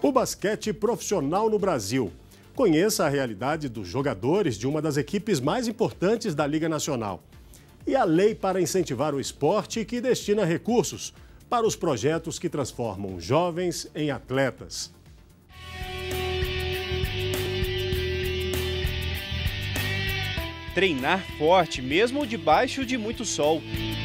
O basquete profissional no Brasil. Conheça a realidade dos jogadores de uma das equipes mais importantes da Liga Nacional. E a lei para incentivar o esporte que destina recursos para os projetos que transformam jovens em atletas. Treinar forte, mesmo debaixo de muito sol.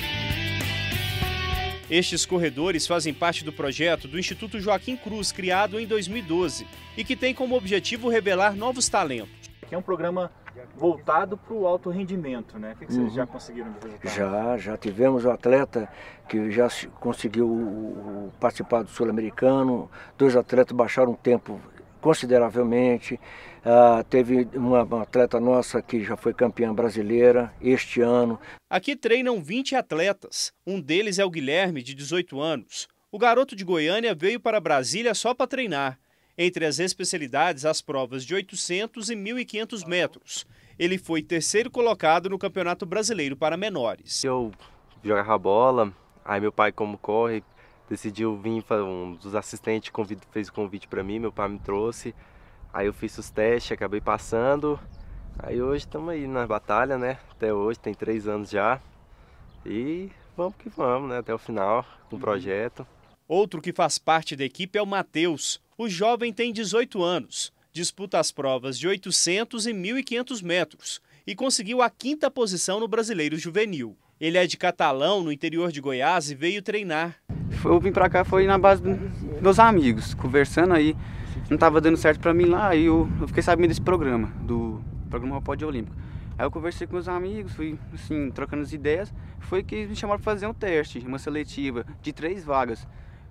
Estes corredores fazem parte do projeto do Instituto Joaquim Cruz, criado em 2012, e que tem como objetivo revelar novos talentos. Aqui é um programa voltado para o alto rendimento, né? O que vocês já conseguiram de resultado? Já tivemos um atleta que já conseguiu participar do Sul-Americano, 2 atletas baixaram o tempo consideravelmente. Teve uma atleta nossa que já foi campeã brasileira este ano. Aqui treinam 20 atletas. Um deles é o Guilherme, de 18 anos. O garoto de Goiânia veio para Brasília só para treinar. Entre as especialidades, as provas de 800 e 1.500 metros. Ele foi 3º colocado no Campeonato Brasileiro para menores. Eu jogava bola, aí meu pai, como corre, decidiu vir, um dos assistentes fez o convite para mim, meu pai me trouxe. Aí eu fiz os testes, acabei passando. Aí hoje estamos aí na batalha, né? Até hoje, tem 3 anos já. E vamos que vamos, né? Até o final, com o projeto. Outro que faz parte da equipe é o Matheus. O jovem tem 18 anos. Disputa as provas de 800 e 1.500 metros e conseguiu a 5ª posição no Brasileiro Juvenil. Ele é de Catalão, no interior de Goiás, e veio treinar. Eu vim pra cá, foi na base dos meus amigos, conversando aí. Não estava dando certo para mim lá, aí eu fiquei sabendo desse programa, do programa Pódio Olímpico. Aí eu conversei com meus amigos, fui assim, trocando as ideias, foi que me chamaram para fazer um teste, uma seletiva de 3 vagas.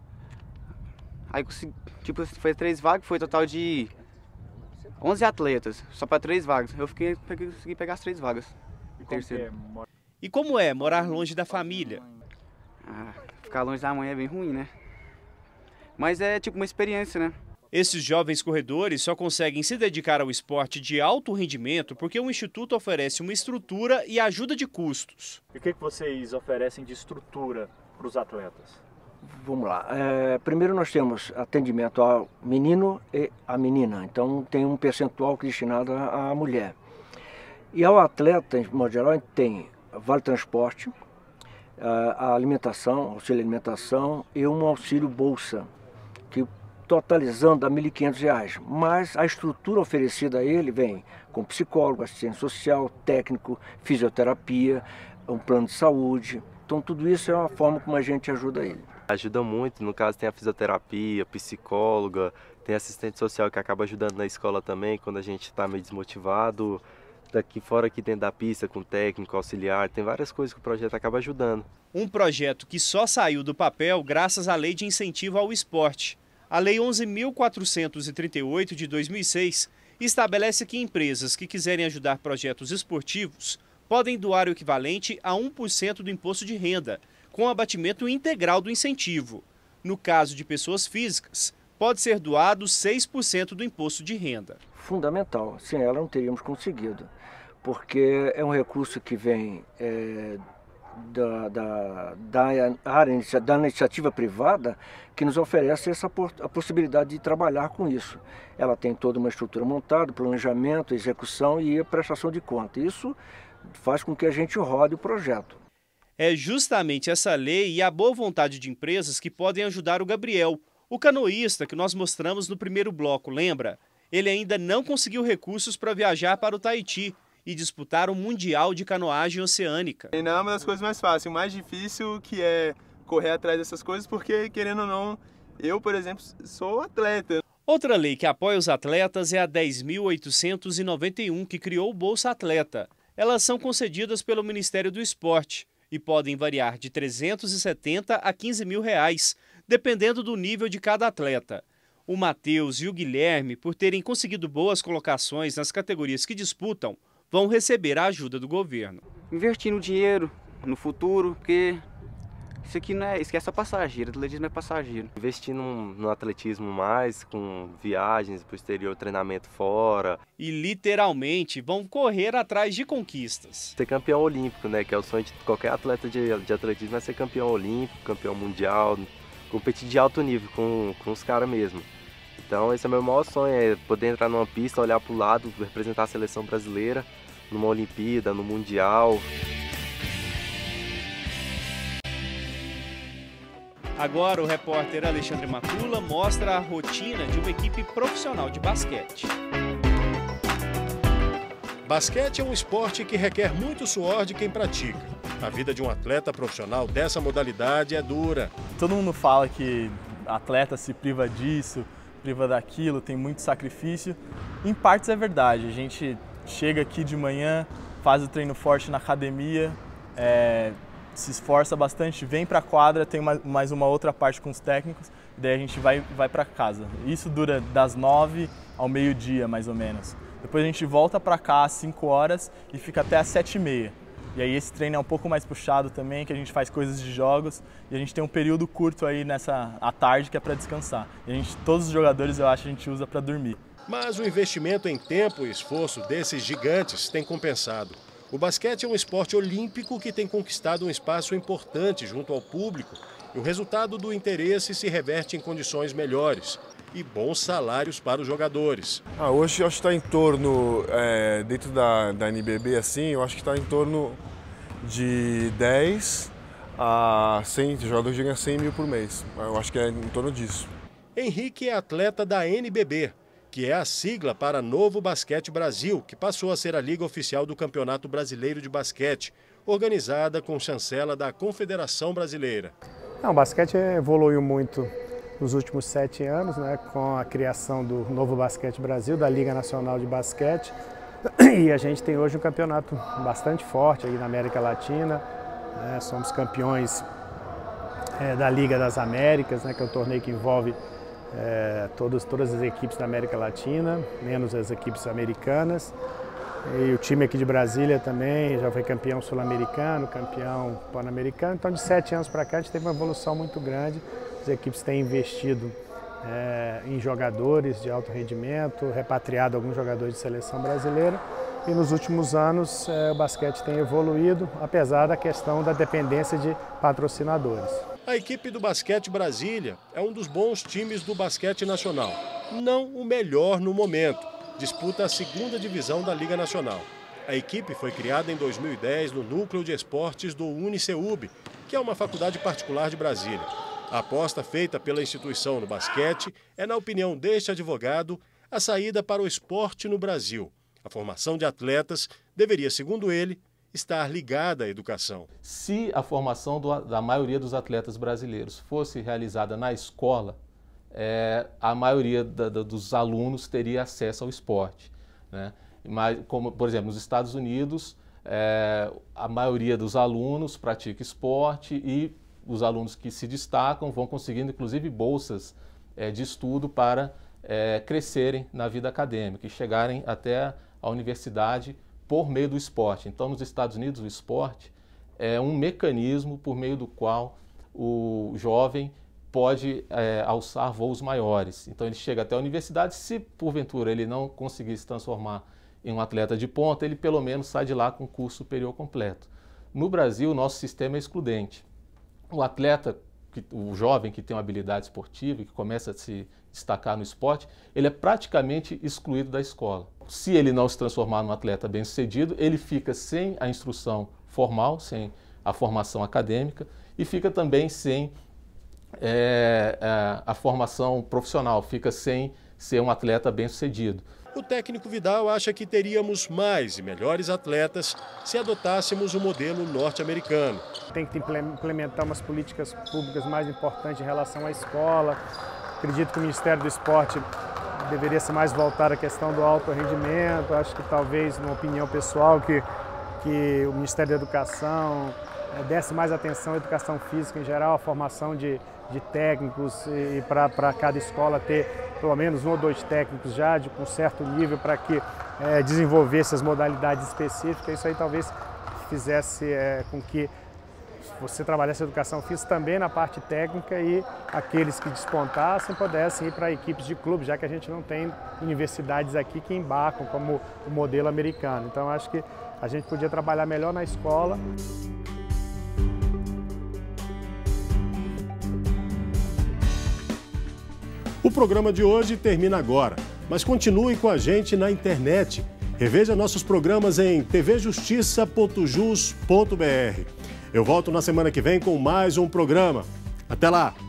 Aí tipo, foi 3 vagas, foi total de 11 atletas, só para 3 vagas. Eu consegui pegar as 3 vagas. E como é morar longe da família? Ficar longe da mãe é bem ruim, né? Mas é tipo uma experiência, né? Esses jovens corredores só conseguem se dedicar ao esporte de alto rendimento porque o Instituto oferece uma estrutura e ajuda de custos. E o que vocês oferecem de estrutura para os atletas? Vamos lá. Primeiro nós temos atendimento ao menino e à menina. Então tem um percentual destinado à mulher. E ao atleta, de modo geral, a gente tem vale transporte, a alimentação, auxílio alimentação e um auxílio bolsa, que totalizando a R$ 1.500, mas a estrutura oferecida a ele vem com psicólogo, assistente social, técnico, fisioterapia, um plano de saúde. Então tudo isso é uma forma como a gente ajuda ele. Ajuda muito, no caso tem a fisioterapia, psicóloga, tem assistente social que acaba ajudando na escola também, quando a gente está meio desmotivado. Daqui fora, aqui dentro da pista, com técnico, auxiliar, tem várias coisas que o projeto acaba ajudando. Um projeto que só saiu do papel graças à Lei de Incentivo ao Esporte. A Lei 11.438 de 2006 estabelece que empresas que quiserem ajudar projetos esportivos podem doar o equivalente a 1% do imposto de renda, com abatimento integral do incentivo. No caso de pessoas físicas, pode ser doado 6% do imposto de renda. Fundamental, sem ela não teríamos conseguido, porque é um recurso que vem da iniciativa privada, que nos oferece a possibilidade de trabalhar com isso. Ela tem toda uma estrutura montada, planejamento, execução e a prestação de conta. Isso faz com que a gente rode o projeto. É justamente essa lei e a boa vontade de empresas que podem ajudar o Gabriel, o canoísta que nós mostramos no primeiro bloco, lembra? Ele ainda não conseguiu recursos para viajar para o Tahiti e disputar o Mundial de Canoagem Oceânica. E não é uma das coisas mais fáceis, o mais difícil que é correr atrás dessas coisas, porque, querendo ou não, eu, por exemplo, sou atleta. Outra lei que apoia os atletas é a 10.891, que criou o Bolsa Atleta. Elas são concedidas pelo Ministério do Esporte e podem variar de R$ 370 a R$ 15.000, dependendo do nível de cada atleta. O Matheus e o Guilherme, por terem conseguido boas colocações nas categorias que disputam, vão receber a ajuda do governo. Investindo dinheiro no futuro, porque isso aqui não é, isso aqui é só passageiro, o atletismo é passageiro. Investir no atletismo mais, com viagens para o exterior, treinamento fora. E literalmente vão correr atrás de conquistas. Ser campeão olímpico, né? Que é o sonho de qualquer atleta de atletismo, é ser campeão olímpico, campeão mundial, competir de alto nível com os caras mesmo. Então esse é o meu maior sonho, é poder entrar numa pista, olhar para o lado, representar a seleção brasileira numa Olimpíada, no Mundial. Agora o repórter Alexandre Matula mostra a rotina de uma equipe profissional de basquete. Basquete é um esporte que requer muito suor de quem pratica. A vida de um atleta profissional dessa modalidade é dura. Todo mundo fala que atleta se priva disso, priva daquilo, tem muito sacrifício. Em partes é verdade. A gente chega aqui de manhã, faz o treino forte na academia, se esforça bastante, vem para a quadra, tem mais uma outra parte com os técnicos, e daí a gente vai para casa. Isso dura das 9 ao meio-dia, mais ou menos. Depois a gente volta para cá às 5 horas e fica até às 7h30. E aí esse treino é um pouco mais puxado também, que a gente faz coisas de jogos, e a gente tem um período curto aí à tarde que é para descansar. E todos os jogadores, eu acho, a gente usa para dormir. Mas o investimento em tempo e esforço desses gigantes tem compensado. O basquete é um esporte olímpico que tem conquistado um espaço importante junto ao público e o resultado do interesse se reverte em condições melhores e bons salários para os jogadores. Hoje eu acho que está em torno, dentro da NBB, assim, eu acho que está em torno de 10 a 100, o jogador ganha 100 mil por mês. Eu acho que é em torno disso. Henrique é atleta da NBB, que é a sigla para Novo Basquete Brasil, que passou a ser a liga oficial do Campeonato Brasileiro de Basquete, organizada com chancela da Confederação Brasileira. O basquete evoluiu muito nos últimos 7 anos, né, com a criação do Novo Basquete Brasil, da Liga Nacional de Basquete, e a gente tem hoje um campeonato bastante forte aí na América Latina, né, somos campeões da Liga das Américas, né, que é um torneio que envolve todas as equipes da América Latina, menos as equipes americanas. E o time aqui de Brasília também já foi campeão sul-americano, campeão pan-americano. Então, de 7 anos para cá, a gente teve uma evolução muito grande. As equipes têm investido em jogadores de alto rendimento, repatriado alguns jogadores de seleção brasileira. E nos últimos anos, o basquete tem evoluído, apesar da questão da dependência de patrocinadores. A equipe do Basquete Brasília é um dos bons times do basquete nacional. Não o melhor no momento. Disputa a 2ª divisão da Liga Nacional. A equipe foi criada em 2010 no Núcleo de Esportes do UniCeub, que é uma faculdade particular de Brasília. A aposta feita pela instituição no basquete é, na opinião deste advogado, a saída para o esporte no Brasil. A formação de atletas deveria, segundo ele, estar ligada à educação. Se a formação da maioria dos atletas brasileiros fosse realizada na escola, a maioria dos alunos teria acesso ao esporte, né? Mas, como, por exemplo, nos Estados Unidos, a maioria dos alunos pratica esporte e os alunos que se destacam vão conseguindo, inclusive, bolsas de estudo para crescerem na vida acadêmica e chegarem até a universidade por meio do esporte. Então, nos Estados Unidos, o esporte é um mecanismo por meio do qual o jovem pode alçar voos maiores. Então, ele chega até a universidade, se porventura ele não conseguir se transformar em um atleta de ponta, ele pelo menos sai de lá com curso superior completo. No Brasil, o nosso sistema é excludente. O atleta, o jovem que tem uma habilidade esportiva e que começa a se destacar no esporte, ele é praticamente excluído da escola. Se ele não se transformar num atleta bem-sucedido, ele fica sem a instrução formal, sem a formação acadêmica e fica também sem a formação profissional, fica sem ser um atleta bem-sucedido. O técnico Vidal acha que teríamos mais e melhores atletas se adotássemos o modelo norte-americano. Tem que implementar umas políticas públicas mais importantes em relação à escola. Acredito que o Ministério do Esporte deveria ser mais voltado à questão do alto rendimento. Acho que talvez, numa opinião pessoal, que o Ministério da Educação desse mais atenção à educação física em geral, a formação de técnicos e para cada escola ter pelo menos 1 ou 2 técnicos já com certo nível para que desenvolvesse as modalidades específicas. Isso aí talvez fizesse com que você trabalhasse a educação física também na parte técnica e aqueles que despontassem pudessem ir para equipes de clube, já que a gente não tem universidades aqui que embarcam como o modelo americano. Então acho que a gente podia trabalhar melhor na escola. O programa de hoje termina agora, mas continue com a gente na internet. Reveja nossos programas em tvjustiça.jus.br. Eu volto na semana que vem com mais um programa. Até lá!